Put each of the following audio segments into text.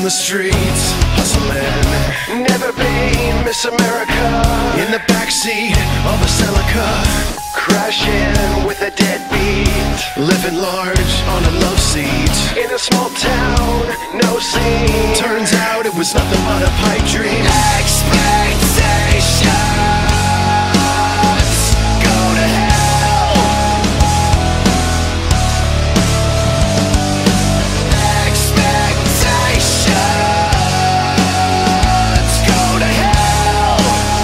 on the streets, hustling, never be Miss America. In the backseat of a Celica, crashing with a deadbeat, living large on a love seat. In a small town, no scene. Turns out it was nothing but a pipe dream. Expectations go to hell. Expectations go to hell.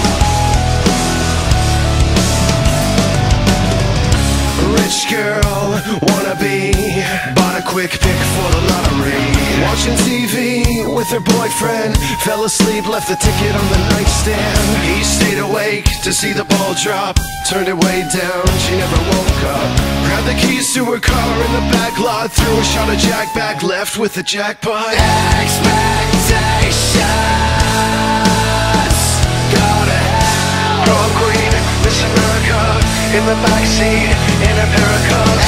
Rich girl, wannabe, bought a quick pick for the lottery. Watching TV with her boyfriend, fell asleep, left the ticket on the nightstand. He stayed awake to see the ball drop, turned it way down, she never woke up. Grabbed the keys to her car in the back lot, threw a shot of Jack back left with the jackpot. Expectations go to hell. Prom queen, Miss America, in the backseat, in a pair of cuffs.